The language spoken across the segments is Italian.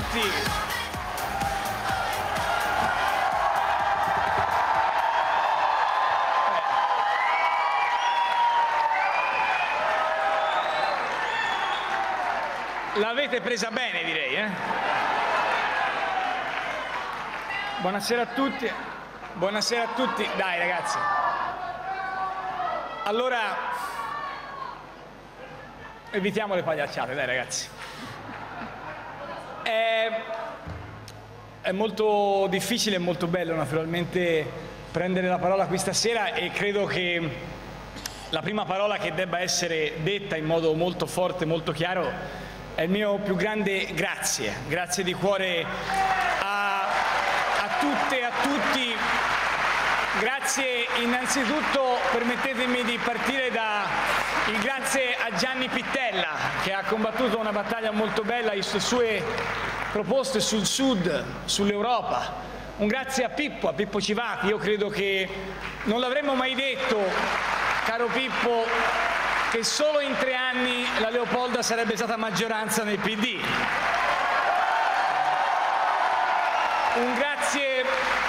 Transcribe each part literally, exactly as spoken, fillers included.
tutti. L'avete presa bene, direi, eh? Buonasera a tutti. Buonasera a tutti. Dai, ragazzi. Allora, evitiamo le pagliacciate, dai, ragazzi. È, è molto difficile e molto bello, naturalmente, prendere la parola qui stasera, e credo che la prima parola che debba essere detta in modo molto forte, molto chiaro, è il mio più grande grazie, grazie di cuore a, a tutte e a tutti. Grazie innanzitutto, permettetemi di partire da il grazie a Gianni Pittella, che ha combattuto una battaglia molto bella, le sue proposte sul Sud, sull'Europa. Un grazie a Pippo, a Pippo Civati. Io credo che non l'avremmo mai detto, caro Pippo, che solo in tre anni la Leopolda sarebbe stata maggioranza nel P D. Un grazie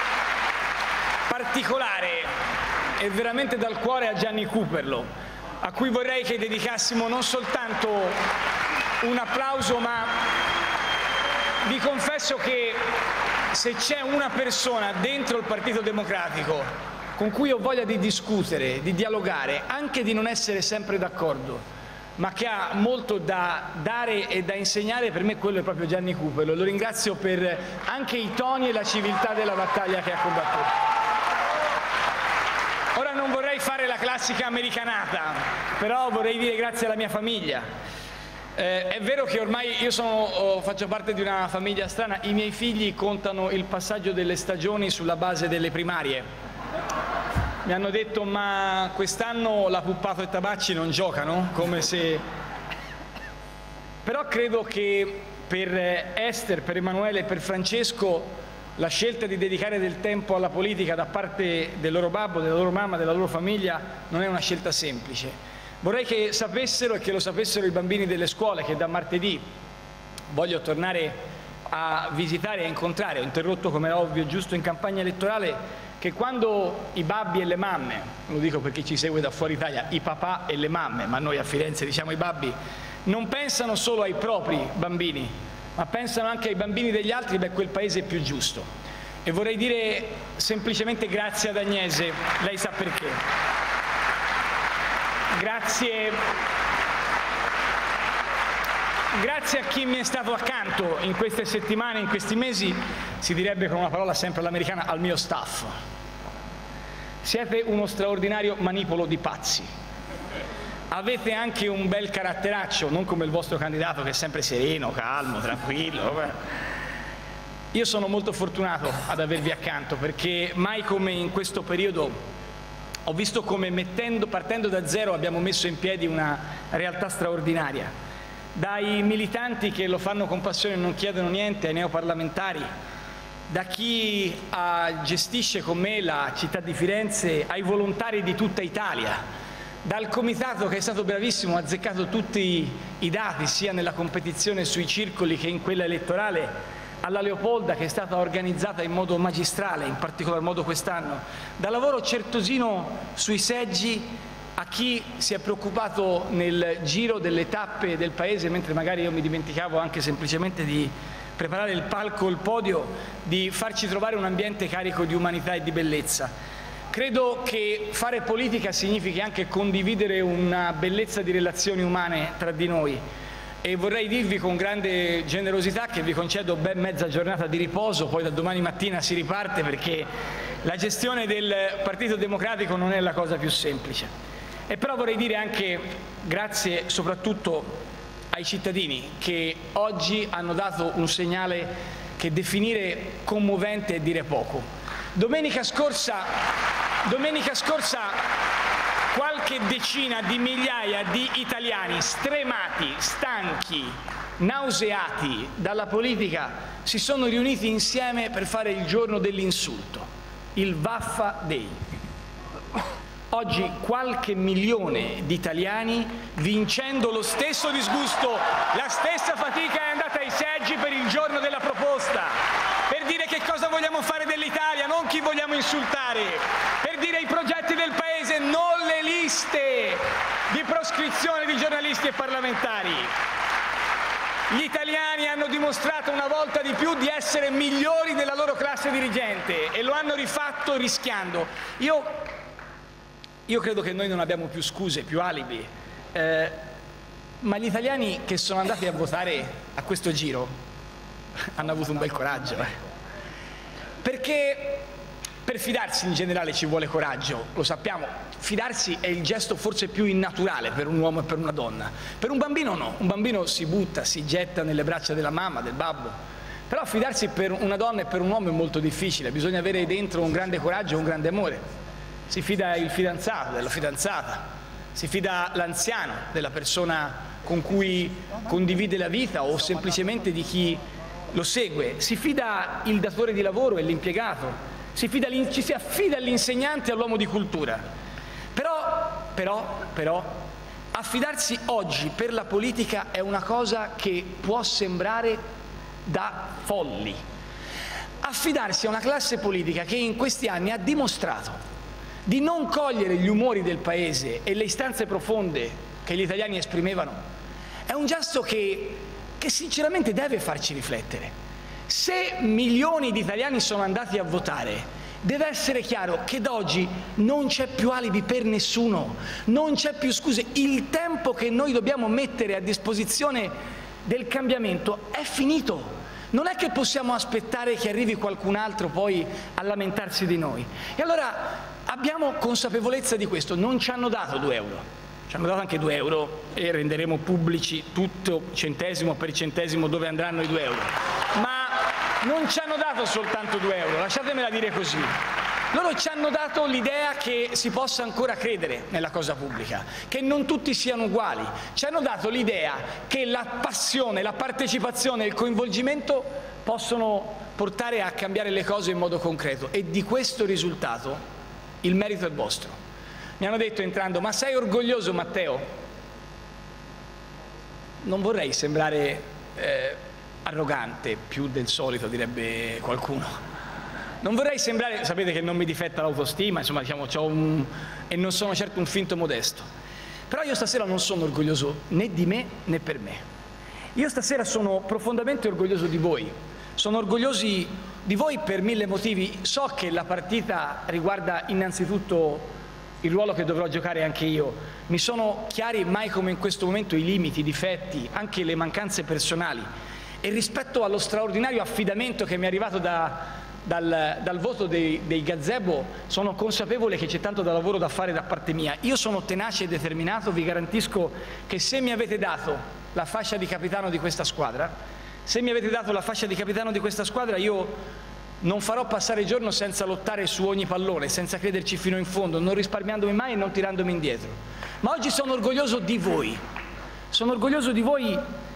particolare e veramente dal cuore a Gianni Cooperlo, a cui vorrei che dedicassimo non soltanto un applauso, ma vi confesso che se c'è una persona dentro il Partito Democratico con cui ho voglia di discutere, di dialogare, anche di non essere sempre d'accordo, ma che ha molto da dare e da insegnare, per me quello è proprio Gianni Cooperlo. Lo ringrazio per anche i toni e la civiltà della battaglia che ha combattuto. Ora non vorrei fare la classica americanata, però vorrei dire grazie alla mia famiglia. Eh, è vero che ormai io sono, oh, faccio parte di una famiglia strana, i miei figli contano il passaggio delle stagioni sulla base delle primarie. Mi hanno detto: ma quest'anno la Puppato e Tabacci non giocano? Come se... Però credo che per Esther, per Emanuele e per Francesco la scelta di dedicare del tempo alla politica da parte del loro babbo, della loro mamma, della loro famiglia non è una scelta semplice. Vorrei che sapessero, e che lo sapessero i bambini delle scuole, che da martedì voglio tornare a visitare e a incontrare. Ho interrotto, come era ovvio, giusto in campagna elettorale, che quando i babbi e le mamme, lo dico per chi ci segue da fuori Italia, i papà e le mamme, ma noi a Firenze diciamo i babbi, non pensano solo ai propri bambini, ma pensano anche ai bambini degli altri, beh, quel paese è più giusto. E vorrei dire semplicemente grazie ad Agnese, lei sa perché. Grazie, grazie a chi mi è stato accanto in queste settimane, in questi mesi, si direbbe con una parola sempre all'americana, al mio staff. Siete uno straordinario manipolo di pazzi. Avete anche un bel caratteraccio, non come il vostro candidato che è sempre sereno, calmo, tranquillo. Io sono molto fortunato ad avervi accanto, perché mai come in questo periodo ho visto come mettendo, partendo da zero abbiamo messo in piedi una realtà straordinaria. Dai militanti che lo fanno con passione e non chiedono niente, ai neoparlamentari, da chi uh, gestisce con me la città di Firenze, ai volontari di tutta Italia, dal comitato che è stato bravissimo, ha azzeccato tutti i dati, sia nella competizione sui circoli che in quella elettorale, alla Leopolda che è stata organizzata in modo magistrale, in particolar modo quest'anno, dal lavoro certosino sui seggi, a chi si è preoccupato nel giro delle tappe del paese, mentre magari io mi dimenticavo anche semplicemente di preparare il palco, il podio, di farci trovare un ambiente carico di umanità e di bellezza. Credo che fare politica significhi anche condividere una bellezza di relazioni umane tra di noi, e vorrei dirvi con grande generosità che vi concedo ben mezza giornata di riposo, poi da domani mattina si riparte, perché la gestione del Partito Democratico non è la cosa più semplice. E però vorrei dire anche grazie soprattutto ai cittadini che oggi hanno dato un segnale che definire commovente è dire poco. Domenica scorsa, domenica scorsa qualche decina di migliaia di italiani stremati, stanchi, nauseati dalla politica si sono riuniti insieme per fare il giorno dell'insulto, il Vaffa Day. Oggi qualche milione di italiani, vincendo lo stesso disgusto, la stessa fatica, è andata ai seggi per il giorno della proposta, per dire che cosa vogliamo fare dell'Italia, non chi vogliamo insultare, per dire i progetti del Paese, non le liste di proscrizione di giornalisti e parlamentari. Gli italiani hanno dimostrato una volta di più di essere migliori della loro classe dirigente e lo hanno rifatto rischiando. Io, io credo che noi non abbiamo più scuse, più alibi, eh, ma gli italiani che sono andati a votare a questo giro hanno avuto un bel coraggio. Eh. Perché per fidarsi in generale ci vuole coraggio, lo sappiamo. Fidarsi è il gesto forse più innaturale per un uomo e per una donna. Per un bambino no, un bambino si butta, si getta nelle braccia della mamma, del babbo. Però fidarsi per una donna e per un uomo è molto difficile, bisogna avere dentro un grande coraggio e un grande amore. Si fida il fidanzato, della fidanzata, si fida l'anziano, della persona con cui condivide la vita o semplicemente di chi lo segue, si fida il datore di lavoro e l'impiegato, si fida, ci si affida all'insegnante e all'uomo di cultura. Però, però, però, affidarsi oggi per la politica è una cosa che può sembrare da folli. Affidarsi a una classe politica che in questi anni ha dimostrato di non cogliere gli umori del Paese e le istanze profonde che gli italiani esprimevano, è un gesto che, che sinceramente deve farci riflettere. Se milioni di italiani sono andati a votare, deve essere chiaro che da oggi non c'è più alibi per nessuno, non c'è più scuse. Il tempo che noi dobbiamo mettere a disposizione del cambiamento è finito. Non è che possiamo aspettare che arrivi qualcun altro poi a lamentarsi di noi. E allora abbiamo consapevolezza di questo. Non ci hanno dato due euro, ci hanno dato anche due euro e renderemo pubblici tutto centesimo per centesimo dove andranno i due euro. Ma non ci hanno dato soltanto due euro, lasciatemela dire così. Loro ci hanno dato l'idea che si possa ancora credere nella cosa pubblica, che non tutti siano uguali. Ci hanno dato l'idea che la passione, la partecipazione e il coinvolgimento possono portare a cambiare le cose in modo concreto. E di questo risultato il merito è vostro. Mi hanno detto entrando: ma sei orgoglioso, Matteo? Non vorrei sembrare eh, arrogante, più del solito direbbe qualcuno. Non vorrei sembrare, sapete che non mi difetta l'autostima, insomma, diciamo, c'ho un, e non sono certo un finto modesto. Però io stasera non sono orgoglioso né di me né per me. Io stasera sono profondamente orgoglioso di voi. Sono orgoglioso di voi per mille motivi. So che la partita riguarda innanzitutto il ruolo che dovrò giocare anche io. Mi sono chiari mai come in questo momento i limiti, i difetti, anche le mancanze personali. E rispetto allo straordinario affidamento che mi è arrivato da... Dal, dal voto dei, dei gazebo, sono consapevole che c'è tanto da lavoro da fare da parte mia. Io sono tenace e determinato, vi garantisco che se mi avete dato la fascia di capitano di questa squadra, se mi avete dato la fascia di capitano di questa squadra, io non farò passare il giorno senza lottare su ogni pallone, senza crederci fino in fondo, non risparmiandomi mai e non tirandomi indietro. Ma oggi sono orgoglioso di voi, sono orgoglioso di voi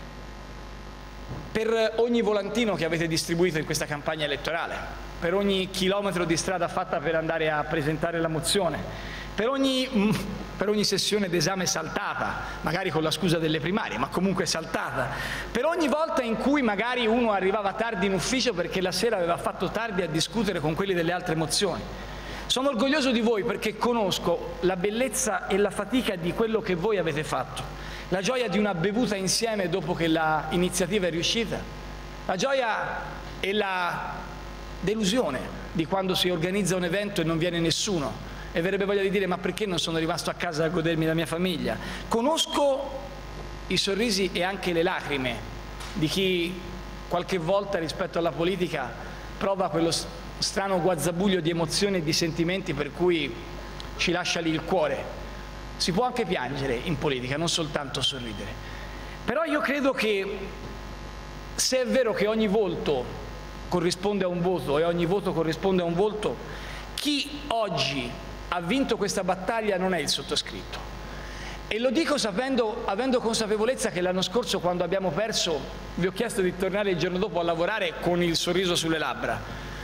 per ogni volantino che avete distribuito in questa campagna elettorale, per ogni chilometro di strada fatta per andare a presentare la mozione, per ogni, per ogni sessione d'esame saltata, magari con la scusa delle primarie, ma comunque saltata, per ogni volta in cui magari uno arrivava tardi in ufficio perché la sera aveva fatto tardi a discutere con quelli delle altre mozioni. Sono orgoglioso di voi perché conosco la bellezza e la fatica di quello che voi avete fatto. La gioia di una bevuta insieme dopo che l'iniziativa è riuscita, la gioia e la delusione di quando si organizza un evento e non viene nessuno e verrebbe voglia di dire: ma perché non sono rimasto a casa a godermi la mia famiglia? Conosco i sorrisi e anche le lacrime di chi qualche volta rispetto alla politica prova quello strano guazzabuglio di emozioni e di sentimenti per cui ci lascia lì il cuore. Si può anche piangere in politica, non soltanto sorridere. Però io credo che, se è vero che ogni volto corrisponde a un voto e ogni voto corrisponde a un volto, chi oggi ha vinto questa battaglia non è il sottoscritto. E lo dico sapendo, avendo consapevolezza che l'anno scorso, quando abbiamo perso, vi ho chiesto di tornare il giorno dopo a lavorare con il sorriso sulle labbra.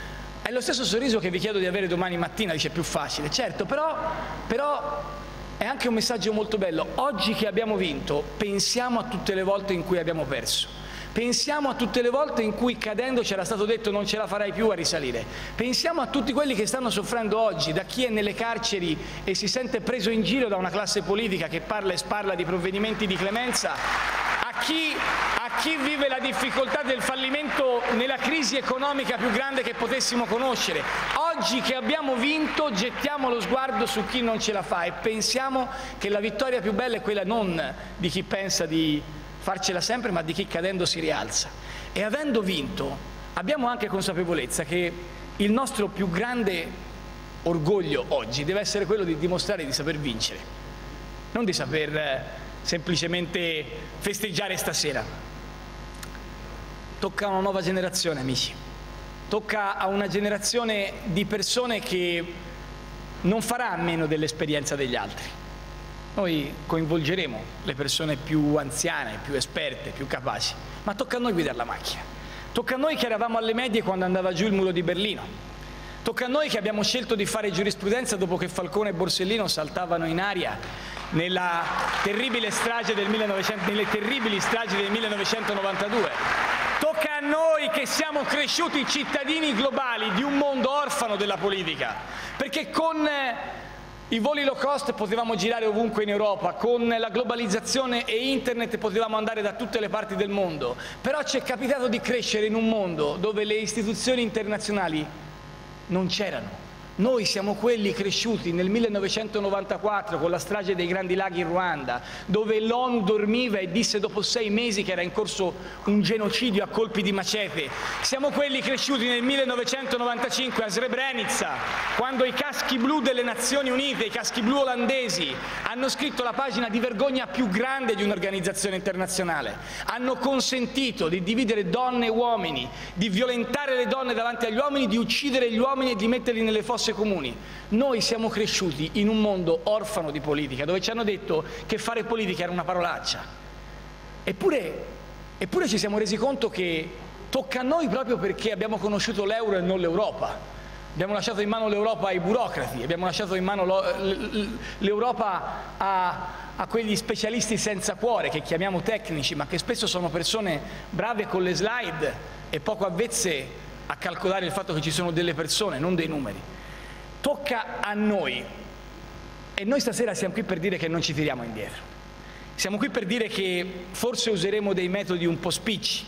È lo stesso sorriso che vi chiedo di avere domani mattina, dice più facile, certo, però, però è anche un messaggio molto bello. Oggi che abbiamo vinto, pensiamo a tutte le volte in cui abbiamo perso. Pensiamo a tutte le volte in cui cadendo c'era stato detto non ce la farai più a risalire. Pensiamo a tutti quelli che stanno soffrendo oggi, da chi è nelle carceri e si sente preso in giro da una classe politica che parla e sparla di provvedimenti di clemenza, a chi, a chi vive la difficoltà del fallimento nella crisi economica più grande che potessimo conoscere. Oggi che abbiamo vinto, gettiamo lo sguardo su chi non ce la fa e pensiamo che la vittoria più bella è quella non di chi pensa di farcela sempre, ma di chi cadendo si rialza. E avendo vinto, abbiamo anche consapevolezza che il nostro più grande orgoglio oggi deve essere quello di dimostrare di saper vincere, non di saper eh, semplicemente festeggiare stasera. Tocca a una nuova generazione, amici. Tocca a una generazione di persone che non farà a meno dell'esperienza degli altri. Noi coinvolgeremo le persone più anziane, più esperte, più capaci, ma tocca a noi guidare la macchina. Tocca a noi che eravamo alle medie quando andava giù il muro di Berlino. Tocca a noi che abbiamo scelto di fare giurisprudenza dopo che Falcone e Borsellino saltavano in aria nella terribile strage del millenovecento, nelle terribili stragi del millenovecentonovantadue. Tocca a noi che siamo cresciuti cittadini globali di un mondo orfano della politica, perché con i voli low cost potevamo girare ovunque in Europa, con la globalizzazione e internet potevamo andare da tutte le parti del mondo, però ci è capitato di crescere in un mondo dove le istituzioni internazionali non c'erano. Noi siamo quelli cresciuti nel millenovecentonovantaquattro con la strage dei Grandi Laghi in Ruanda, dove l'ONU dormiva e disse dopo sei mesi che era in corso un genocidio a colpi di macete. Siamo quelli cresciuti nel millenovecentonovantacinque a Srebrenica, quando i caschi blu delle Nazioni Unite, i caschi blu olandesi, hanno scritto la pagina di vergogna più grande di un'organizzazione internazionale. Hanno consentito di dividere donne e uomini, di violentare le donne davanti agli uomini, di uccidere gli uomini e di metterli nelle fosse comuni. Noi siamo cresciuti in un mondo orfano di politica, dove ci hanno detto che fare politica era una parolaccia. Eppure, eppure ci siamo resi conto che tocca a noi proprio perché abbiamo conosciuto l'euro e non l'Europa. Abbiamo lasciato in mano l'Europa ai burocrati, abbiamo lasciato in mano l'Europa a, a quegli specialisti senza cuore, che chiamiamo tecnici, ma che spesso sono persone brave con le slide e poco avvezze a calcolare il fatto che ci sono delle persone, non dei numeri. Tocca a noi, e noi stasera siamo qui per dire che non ci tiriamo indietro. Siamo qui per dire che forse useremo dei metodi un po' spicci,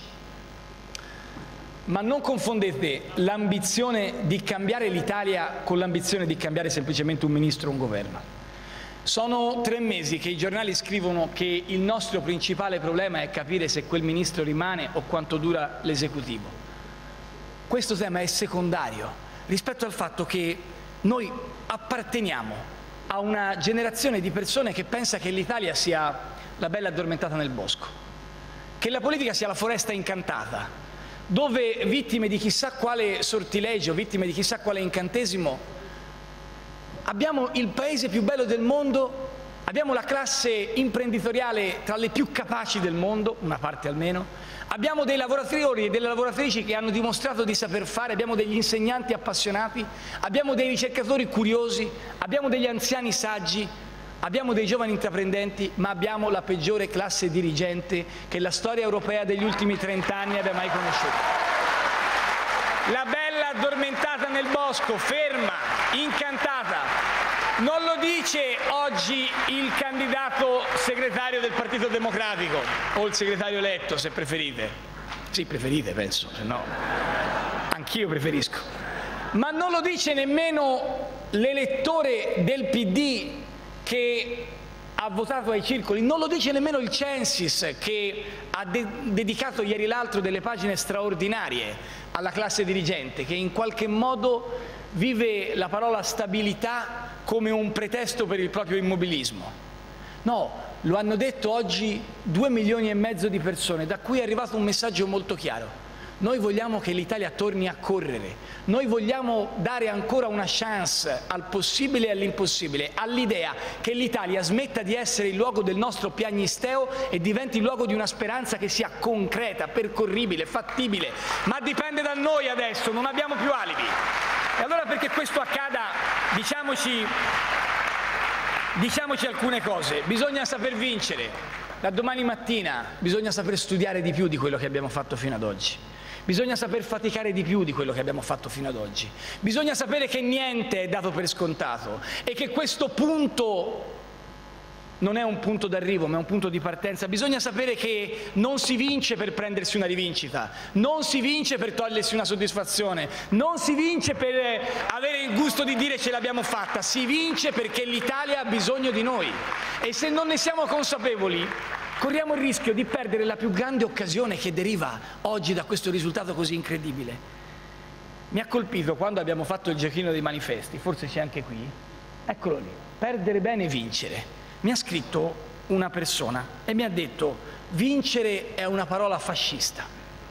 ma non confondete l'ambizione di cambiare l'Italia con l'ambizione di cambiare semplicemente un ministro o un governo. Sono tre mesi che i giornali scrivono che il nostro principale problema è capire se quel ministro rimane o quanto dura l'esecutivo. Questo tema è secondario rispetto al fatto che noi apparteniamo a una generazione di persone che pensa che l'Italia sia la bella addormentata nel bosco, che la politica sia la foresta incantata, dove vittime di chissà quale sortilegio, vittime di chissà quale incantesimo, abbiamo il paese più bello del mondo, abbiamo la classe imprenditoriale tra le più capaci del mondo, una parte almeno, abbiamo dei lavoratori e delle lavoratrici che hanno dimostrato di saper fare, abbiamo degli insegnanti appassionati, abbiamo dei ricercatori curiosi, abbiamo degli anziani saggi, abbiamo dei giovani intraprendenti, ma abbiamo la peggiore classe dirigente che la storia europea degli ultimi trent'anni abbia mai conosciuto. La bella addormentata nel bosco, ferma, incantata. Non lo dice oggi il candidato segretario del Partito Democratico, o il segretario eletto, se preferite. Sì, preferite, penso, se no anch'io preferisco. Ma non lo dice nemmeno l'elettore del P D che ha votato ai circoli, non lo dice nemmeno il Censis, che ha de- dedicato ieri l'altro delle pagine straordinarie alla classe dirigente, che in qualche modo vive la parola stabilità come un pretesto per il proprio immobilismo. No, lo hanno detto oggi due milioni e mezzo di persone, da cui è arrivato un messaggio molto chiaro. Noi vogliamo che l'Italia torni a correre, noi vogliamo dare ancora una chance al possibile e all'impossibile, all'idea che l'Italia smetta di essere il luogo del nostro piagnisteo e diventi il luogo di una speranza che sia concreta, percorribile, fattibile. Ma dipende da noi adesso, non abbiamo più alibi. E allora, perché questo accada, diciamoci, diciamoci alcune cose. Bisogna saper vincere. Da domani mattina bisogna saper studiare di più di quello che abbiamo fatto fino ad oggi. Bisogna saper faticare di più di quello che abbiamo fatto fino ad oggi. Bisogna sapere che niente è dato per scontato e che questo punto non è un punto d'arrivo, ma è un punto di partenza. Bisogna sapere che non si vince per prendersi una rivincita, non si vince per togliersi una soddisfazione, non si vince per avere il gusto di dire ce l'abbiamo fatta, si vince perché l'Italia ha bisogno di noi. E se non ne siamo consapevoli, corriamo il rischio di perdere la più grande occasione che deriva oggi da questo risultato così incredibile. Mi ha colpito quando abbiamo fatto il giochino dei manifesti, forse c'è anche qui, eccolo lì, perdere bene e vincere. Mi ha scritto una persona e mi ha detto: vincere è una parola fascista.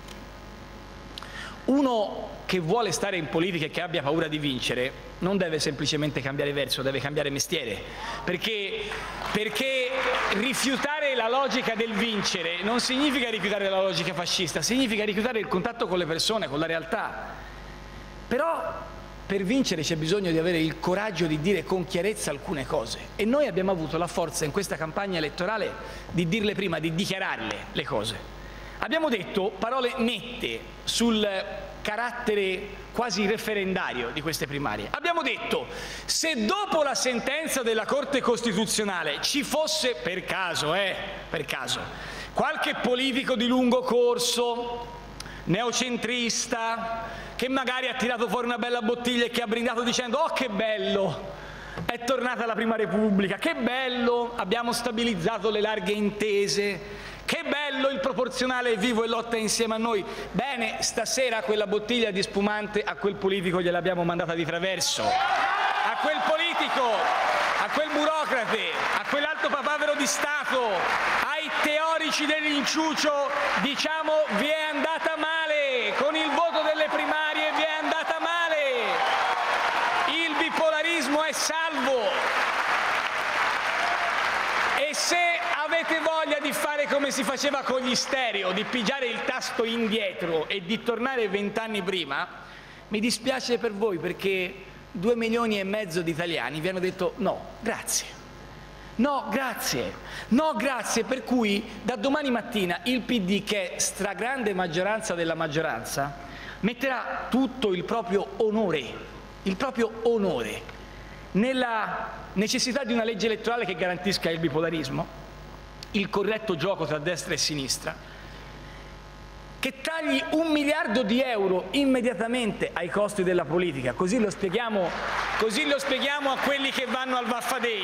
Uno che vuole stare in politica e che abbia paura di vincere non deve semplicemente cambiare verso, deve cambiare mestiere, perché, perché rifiutare la logica del vincere non significa rifiutare la logica fascista, significa rifiutare il contatto con le persone, con la realtà. Però per vincere c'è bisogno di avere il coraggio di dire con chiarezza alcune cose, e noi abbiamo avuto la forza in questa campagna elettorale di dirle prima, di dichiararle le cose. Abbiamo detto parole nette sul carattere quasi referendario di queste primarie. Abbiamo detto: se dopo la sentenza della Corte Costituzionale ci fosse per caso, eh, per caso, qualche politico di lungo corso, neocentrista, che magari ha tirato fuori una bella bottiglia e che ha brindato dicendo: oh, che bello, è tornata la Prima Repubblica, che bello, abbiamo stabilizzato le larghe intese, che bello, il proporzionale è vivo e lotta insieme a noi. Bene, stasera quella bottiglia di spumante a quel politico gliel'abbiamo mandata di traverso. A quel politico, a quel burocrate, a quell'alto papavero di Stato, ai teorici dell'inciucio diciamo: vi è andata male, con il voto delle primarie vi è andata male, il bipolarismo è salvo. E se avete voglia di fare come si faceva con gli stereo, di pigiare il tasto indietro e di tornare vent'anni prima, mi dispiace per voi, perché due milioni e mezzo di italiani vi hanno detto no, grazie. No, grazie. No, grazie. Per cui da domani mattina il P D, che è stragrande maggioranza della maggioranza, metterà tutto il proprio onore, il proprio onore, nella necessità di una legge elettorale che garantisca il bipolarismo, il corretto gioco tra destra e sinistra, che tagli un miliardo di euro immediatamente ai costi della politica, così lo spieghiamo, così lo spieghiamo a quelli che vanno al Vaffa Day,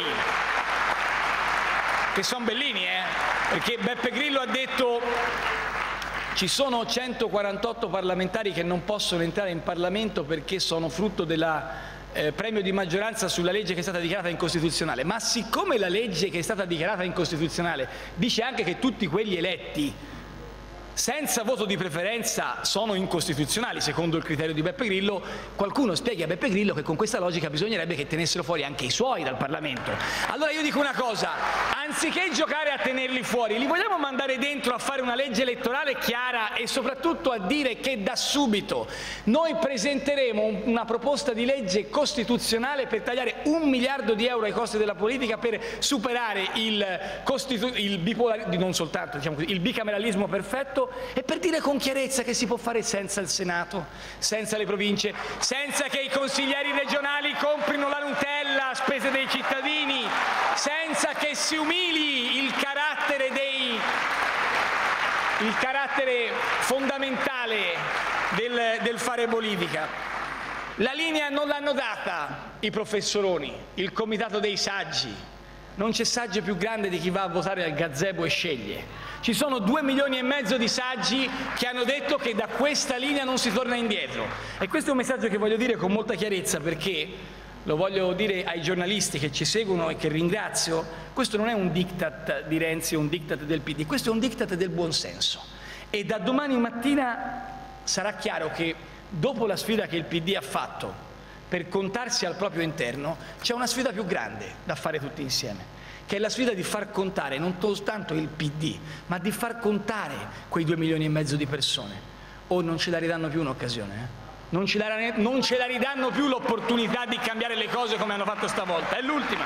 che sono bellini, eh? Perché Beppe Grillo ha detto: ci sono centoquarantotto parlamentari che non possono entrare in Parlamento perché sono frutto della Eh, premio di maggioranza sulla legge che è stata dichiarata incostituzionale. Ma siccome la legge che è stata dichiarata incostituzionale dice anche che tutti quegli eletti senza voto di preferenza sono incostituzionali secondo il criterio di Beppe Grillo, qualcuno spieghi a Beppe Grillo che con questa logica bisognerebbe che tenessero fuori anche i suoi dal Parlamento. Allora io dico una cosa: anziché giocare a tenerli fuori, li vogliamo mandare dentro a fare una legge elettorale chiara e soprattutto a dire che da subito noi presenteremo una proposta di legge costituzionale per tagliare un miliardo di euro ai costi della politica, per superare il, il, bipolar, non soltanto, diciamo così, il bicameralismo perfetto, e per dire con chiarezza che si può fare senza il Senato, senza le province, senza che i consiglieri regionali comprino la Nutella a spese dei cittadini, senza che si umili il carattere dei il carattere fondamentale del, del fare politica. La linea non l'hanno data i professoroni, il comitato dei saggi. Non c'è saggio più grande di chi va a votare al gazebo e sceglie. Ci sono due milioni e mezzo di saggi che hanno detto che da questa linea non si torna indietro. E questo è un messaggio che voglio dire con molta chiarezza, perché lo voglio dire ai giornalisti che ci seguono e che ringrazio: questo non è un diktat di Renzi o un diktat del P D, questo è un diktat del buonsenso. E da domani mattina sarà chiaro che dopo la sfida che il P D ha fatto per contarsi al proprio interno, c'è una sfida più grande da fare tutti insieme, che è la sfida di far contare non soltanto il P D, ma di far contare quei due milioni e mezzo di persone. O non ce la ridanno più un'occasione, eh? Non ce la, non ce la ridanno più l'opportunità di cambiare le cose come hanno fatto stavolta. È l'ultima.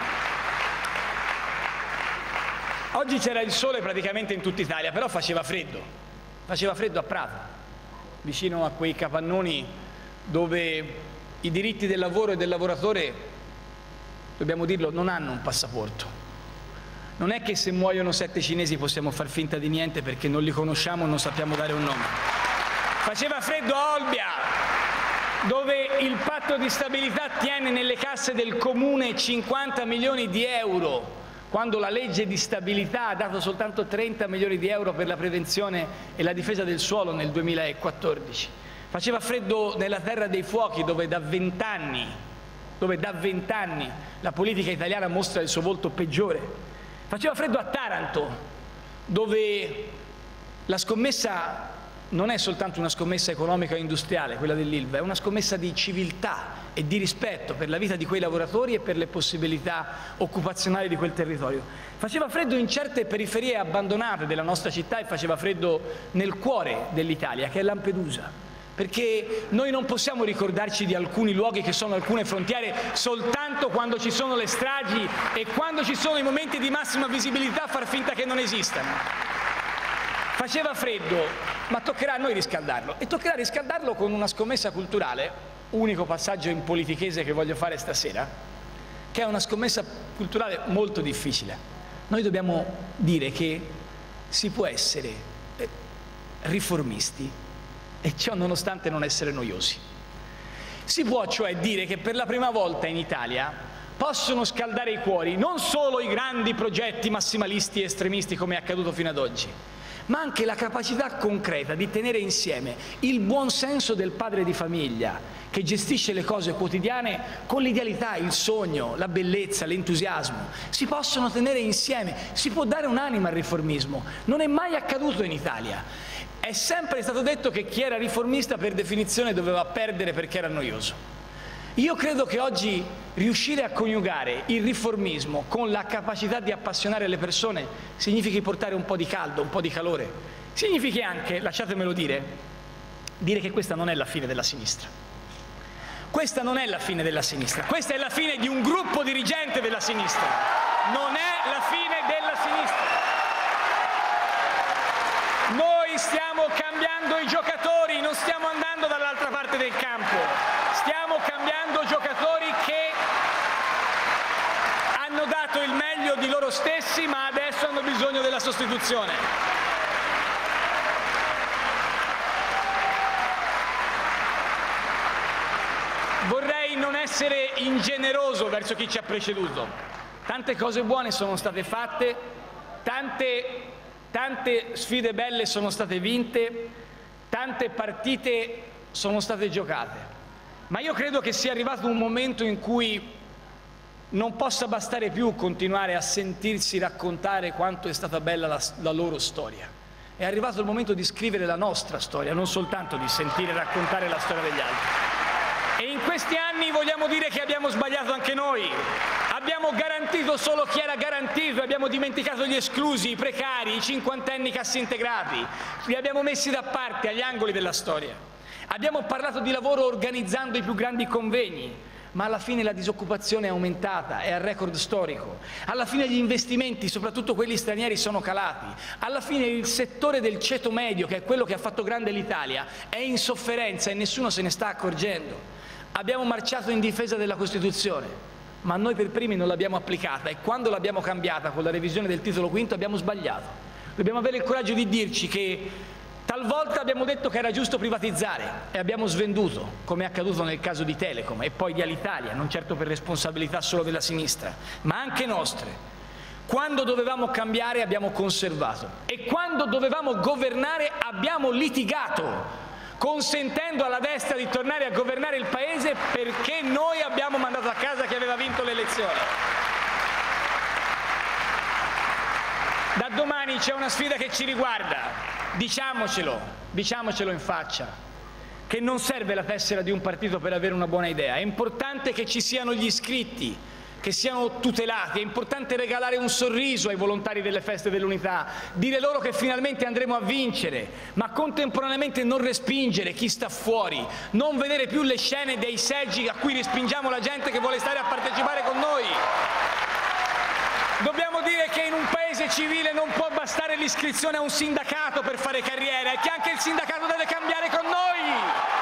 Oggi c'era il sole praticamente in tutta Italia, però faceva freddo. Faceva freddo a Prato, vicino a quei capannoni dove i diritti del lavoro e del lavoratore, dobbiamo dirlo, non hanno un passaporto. Non è che se muoiono sette cinesi possiamo far finta di niente perché non li conosciamo e non sappiamo dare un nome. Faceva freddo a Olbia, dove il patto di stabilità tiene nelle casse del comune cinquanta milioni di euro, quando la legge di stabilità ha dato soltanto trenta milioni di euro per la prevenzione e la difesa del suolo nel duemilaquattordici. Faceva freddo nella terra dei fuochi, dove da vent'anni, dove da vent'anni la politica italiana mostra il suo volto peggiore. Faceva freddo a Taranto, dove la scommessa non è soltanto una scommessa economica e industriale, quella dell'Ilva, è una scommessa di civiltà e di rispetto per la vita di quei lavoratori e per le possibilità occupazionali di quel territorio. Faceva freddo in certe periferie abbandonate della nostra città e faceva freddo nel cuore dell'Italia, che è Lampedusa, perché noi non possiamo ricordarci di alcuni luoghi che sono alcune frontiere soltanto quando ci sono le stragi e quando ci sono i momenti di massima visibilità, far finta che non esistano. Faceva freddo, ma toccherà a noi riscaldarlo, e toccherà riscaldarlo con una scommessa culturale, unico passaggio in politichese che voglio fare stasera, che è una scommessa culturale molto difficile. Noi dobbiamo dire che si può essere riformisti e ciò nonostante non essere noiosi. Si può cioè dire che per la prima volta in Italia possono scaldare i cuori non solo i grandi progetti massimalisti e estremisti come è accaduto fino ad oggi, ma anche la capacità concreta di tenere insieme il buon senso del padre di famiglia che gestisce le cose quotidiane con l'idealità, il sogno, la bellezza, l'entusiasmo. Si possono tenere insieme, si può dare un'anima al riformismo. Non è mai accaduto in Italia. È sempre stato detto che chi era riformista per definizione doveva perdere perché era noioso. Io credo che oggi riuscire a coniugare il riformismo con la capacità di appassionare le persone significhi portare un po' di caldo, un po' di calore. Significhi anche, lasciatemelo dire, dire che questa non è la fine della sinistra. Questa non è la fine della sinistra, questa è la fine di un gruppo dirigente della sinistra. Non è la fine della sinistra. Noi stiamo cambiando i giocatori, non stiamo andando dall'altra parte del campo. Stiamo cambiando giocatori che hanno dato il meglio di loro stessi, ma adesso hanno bisogno della sostituzione. Vorrei non essere ingeneroso verso chi ci ha preceduto. Tante cose buone sono state fatte, tante, tante sfide belle sono state vinte, tante partite sono state giocate. Ma io credo che sia arrivato un momento in cui non possa bastare più continuare a sentirsi raccontare quanto è stata bella la, la loro storia. È arrivato il momento di scrivere la nostra storia, non soltanto di sentire raccontare la storia degli altri. E in questi anni vogliamo dire che abbiamo sbagliato anche noi. Abbiamo garantito solo chi era garantito, abbiamo dimenticato gli esclusi, i precari, i cinquantenni cassintegrati. Li abbiamo messi da parte agli angoli della storia. Abbiamo parlato di lavoro organizzando i più grandi convegni, ma alla fine la disoccupazione è aumentata, è al record storico. Alla fine gli investimenti, soprattutto quelli stranieri, sono calati. Alla fine il settore del ceto medio, che è quello che ha fatto grande l'Italia, è in sofferenza e nessuno se ne sta accorgendo. Abbiamo marciato in difesa della Costituzione, ma noi per primi non l'abbiamo applicata e quando l'abbiamo cambiata con la revisione del titolo quinto abbiamo sbagliato. Dobbiamo avere il coraggio di dirci che talvolta abbiamo detto che era giusto privatizzare e abbiamo svenduto, come è accaduto nel caso di Telecom e poi di Alitalia, non certo per responsabilità solo della sinistra, ma anche nostre. Quando dovevamo cambiare abbiamo conservato e quando dovevamo governare abbiamo litigato, consentendo alla destra di tornare a governare il Paese perché noi abbiamo mandato a casa chi aveva vinto le elezioni. Da domani c'è una sfida che ci riguarda. Diciamocelo, diciamocelo in faccia, che non serve la tessera di un partito per avere una buona idea, è importante che ci siano gli iscritti, che siano tutelati, è importante regalare un sorriso ai volontari delle feste dell'unità, dire loro che finalmente andremo a vincere, ma contemporaneamente non respingere chi sta fuori, non vedere più le scene dei seggi a cui respingiamo la gente che vuole stare a partecipare con noi. Dobbiamo dire che in un paese civile non può bastare l'iscrizione a un sindacato per fare carriera e che anche il sindacato deve cambiare con noi.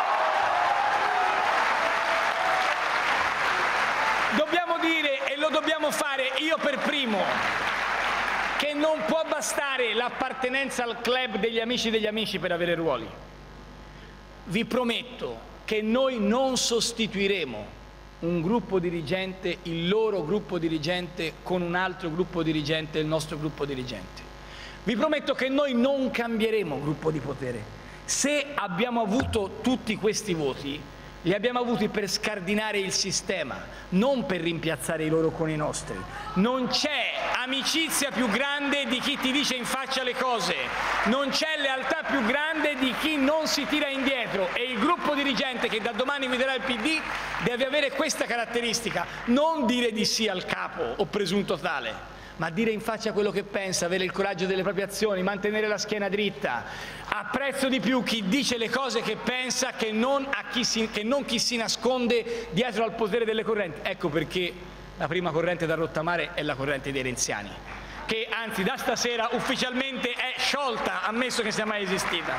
Dobbiamo dire, e lo dobbiamo fare io per primo, che non può bastare l'appartenenza al club degli amici degli amici per avere ruoli. Vi prometto che noi non sostituiremo un gruppo dirigente, il loro gruppo dirigente, con un altro gruppo dirigente, il nostro gruppo dirigente. Vi prometto che noi non cambieremo gruppo di potere. Se abbiamo avuto tutti questi voti, li abbiamo avuti per scardinare il sistema, non per rimpiazzare i loro con i nostri. Non c'è amicizia più grande di chi ti dice in faccia le cose, non c'è lealtà più grande di chi non si tira indietro, e il gruppo dirigente che da domani guiderà il P D deve avere questa caratteristica: non dire di sì al capo o presunto tale, ma dire in faccia quello che pensa, avere il coraggio delle proprie azioni, mantenere la schiena dritta. Apprezzo di più chi dice le cose che pensa che non, a chi si, che non chi si nasconde dietro al potere delle correnti. Ecco perché la prima corrente da rottamare è la corrente dei renziani, che anzi da stasera ufficialmente è sciolta, ammesso che sia mai esistita.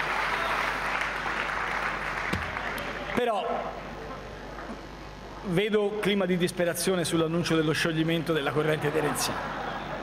Però vedo clima di disperazione sull'annuncio dello scioglimento della corrente dei renziani.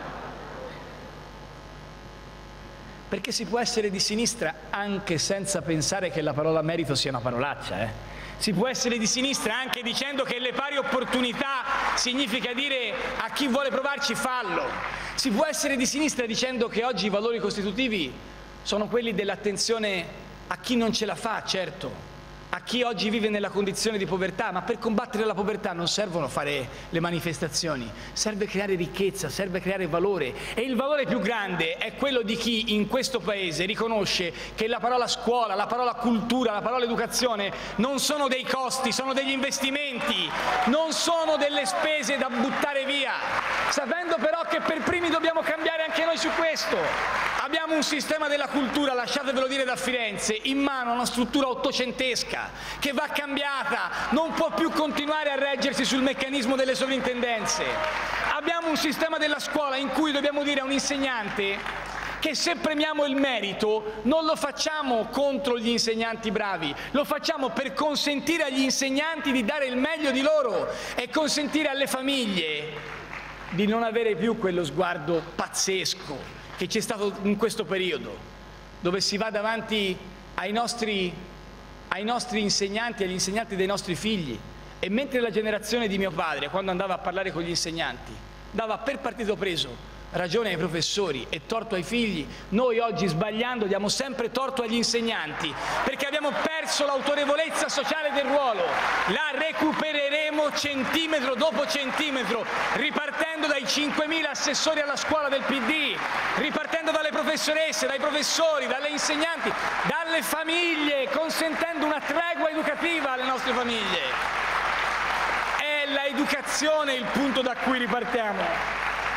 Perché si può essere di sinistra anche senza pensare che la parola merito sia una parolaccia, eh? Si può essere di sinistra anche dicendo che le pari opportunità significa dire a chi vuole provarci fallo. Si può essere di sinistra dicendo che oggi i valori costitutivi sono quelli dell'attenzione a chi non ce la fa, certo, a chi oggi vive nella condizione di povertà, ma per combattere la povertà non servono fare le manifestazioni, serve creare ricchezza, serve creare valore, e il valore più grande è quello di chi in questo Paese riconosce che la parola scuola, la parola cultura, la parola educazione non sono dei costi, sono degli investimenti, non sono delle spese da buttare via, sapendo però che per primi dobbiamo cambiare anche noi su questo. Abbiamo un sistema della cultura, lasciatevelo dire da Firenze, in mano a una struttura ottocentesca che va cambiata, non può più continuare a reggersi sul meccanismo delle sovrintendenze. Abbiamo un sistema della scuola in cui dobbiamo dire a un insegnante che se premiamo il merito non lo facciamo contro gli insegnanti bravi, lo facciamo per consentire agli insegnanti di dare il meglio di loro e consentire alle famiglie di non avere più quello sguardo pazzesco che c'è stato in questo periodo, dove si va davanti ai nostri, ai nostri insegnanti, agli insegnanti dei nostri figli, e mentre la generazione di mio padre, quando andava a parlare con gli insegnanti, dava per partito preso ragione ai professori e torto ai figli, noi oggi, sbagliando, diamo sempre torto agli insegnanti, perché abbiamo perso l'autorevolezza sociale del ruolo. La recupereremo centimetro dopo centimetro, ripartendo dai cinquemila assessori alla scuola del P D, ripartendo dalle professoresse, dai professori, dalle insegnanti, dalle famiglie, consentendo una tregua educativa alle nostre famiglie. È l'educazione il punto da cui ripartiamo.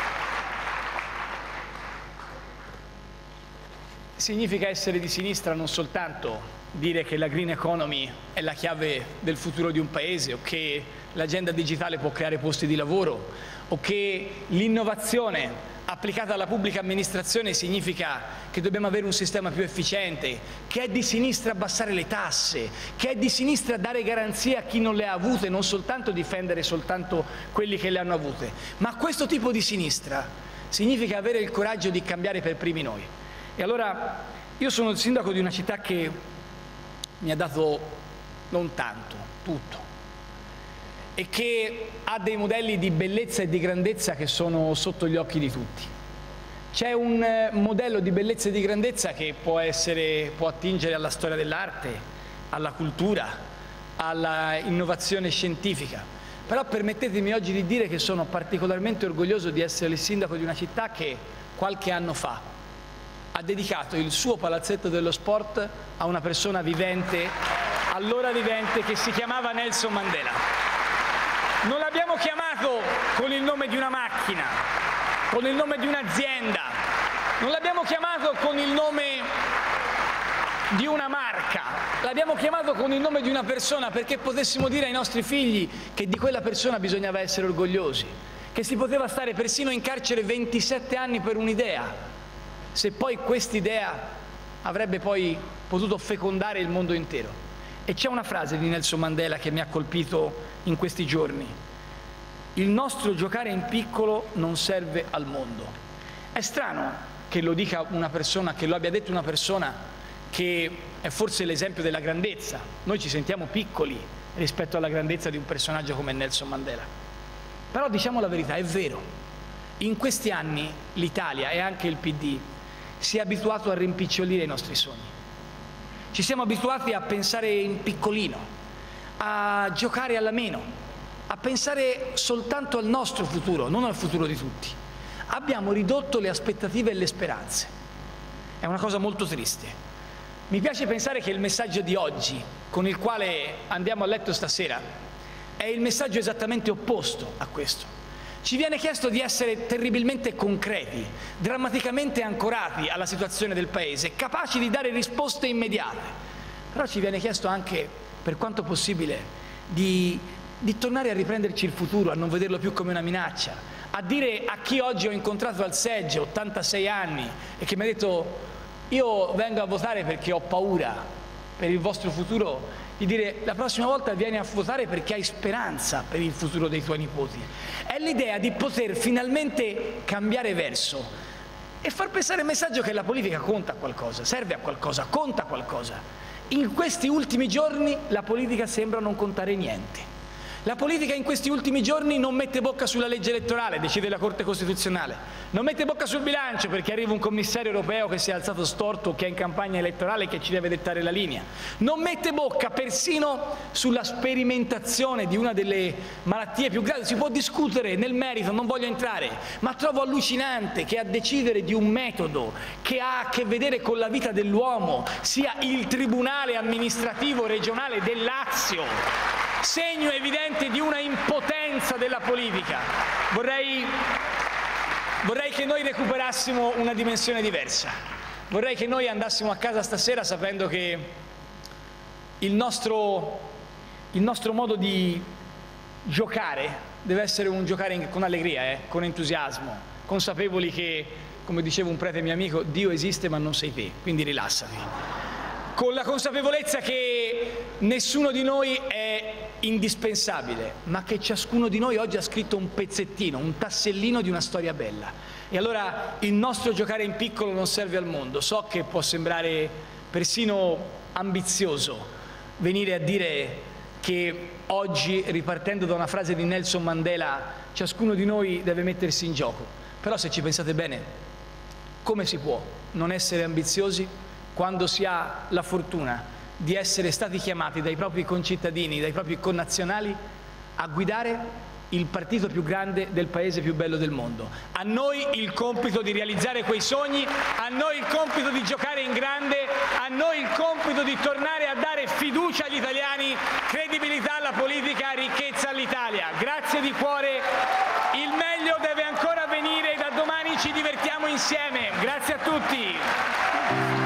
Significa essere di sinistra non soltanto dire che la green economy è la chiave del futuro di un paese, o che l'agenda digitale può creare posti di lavoro, o che l'innovazione applicata alla pubblica amministrazione significa che dobbiamo avere un sistema più efficiente, che è di sinistra abbassare le tasse, che è di sinistra dare garanzie a chi non le ha avute, non soltanto difendere soltanto quelli che le hanno avute. Ma questo tipo di sinistra significa avere il coraggio di cambiare per primi noi. E allora io sono il sindaco di una città che mi ha dato non tanto, tutto, e che ha dei modelli di bellezza e di grandezza che sono sotto gli occhi di tutti. C'è un modello di bellezza e di grandezza che può essere, può attingere alla storia dell'arte, alla cultura, alla innovazione scientifica. Però permettetemi oggi di dire che sono particolarmente orgoglioso di essere il sindaco di una città che qualche anno fa ha dedicato il suo palazzetto dello sport a una persona vivente, allora vivente, che si chiamava Nelson Mandela. Non l'abbiamo chiamato con il nome di una macchina, con il nome di un'azienda, non l'abbiamo chiamato con il nome di una marca, l'abbiamo chiamato con il nome di una persona perché potessimo dire ai nostri figli che di quella persona bisognava essere orgogliosi, che si poteva stare persino in carcere ventisette anni per un'idea, se poi quest'idea avrebbe poi potuto fecondare il mondo intero. E c'è una frase di Nelson Mandela che mi ha colpito in questi giorni: il nostro giocare in piccolo non serve al mondo. È strano che lo dica una persona, che lo abbia detto una persona che è forse l'esempio della grandezza. Noi ci sentiamo piccoli rispetto alla grandezza di un personaggio come Nelson Mandela. Però diciamo la verità, è vero. In questi anni l'Italia e anche il P D si è abituato a rimpicciolire i nostri sogni. Ci siamo abituati a pensare in piccolino, a giocare alla meno, a pensare soltanto al nostro futuro, non al futuro di tutti. Abbiamo ridotto le aspettative e le speranze. È una cosa molto triste. Mi piace pensare che il messaggio di oggi, con il quale andiamo a letto stasera, è il messaggio esattamente opposto a questo. Ci viene chiesto di essere terribilmente concreti, drammaticamente ancorati alla situazione del Paese, capaci di dare risposte immediate. Però ci viene chiesto anche, per quanto possibile, di, di tornare a riprenderci il futuro, a non vederlo più come una minaccia, a dire a chi oggi ho incontrato al seggio, ottantasei anni, e che mi ha detto: io vengo a votare perché ho paura per il vostro futuro, di dire: la prossima volta vieni a votare perché hai speranza per il futuro dei tuoi nipoti. È l'idea di poter finalmente cambiare verso e far pensare il messaggio che la politica conta qualcosa, serve a qualcosa, conta qualcosa. In questi ultimi giorni la politica sembra non contare niente. La politica in questi ultimi giorni non mette bocca sulla legge elettorale, decide la Corte Costituzionale, non mette bocca sul bilancio perché arriva un commissario europeo che si è alzato storto, che è in campagna elettorale e che ci deve dettare la linea, non mette bocca persino sulla sperimentazione di una delle malattie più gravi. Si può discutere nel merito, non voglio entrare, ma trovo allucinante che a decidere di un metodo che ha a che vedere con la vita dell'uomo sia il Tribunale amministrativo regionale del Lazio, segno evidente di una impotenza della politica. Vorrei, vorrei che noi recuperassimo una dimensione diversa. Vorrei che noi andassimo a casa stasera sapendo che il nostro, il nostro modo di giocare deve essere un giocare in, con allegria, eh, con entusiasmo, consapevoli che, come diceva un prete mio amico, Dio esiste ma non sei te, quindi rilassati. Con la consapevolezza che nessuno di noi è indispensabile, ma che ciascuno di noi oggi ha scritto un pezzettino, un tassellino di una storia bella. E allora il nostro giocare in piccolo non serve al mondo. So che può sembrare persino ambizioso venire a dire che oggi, ripartendo da una frase di Nelson Mandela, ciascuno di noi deve mettersi in gioco. Però se ci pensate bene, come si può non essere ambiziosi quando si ha la fortuna di essere stati chiamati dai propri concittadini, dai propri connazionali a guidare il partito più grande del paese più bello del mondo? A noi il compito di realizzare quei sogni, a noi il compito di giocare in grande, a noi il compito di tornare a dare fiducia agli italiani, credibilità alla politica, ricchezza all'Italia. Grazie di cuore, il meglio deve ancora venire, da domani ci divertiamo insieme. Grazie a tutti.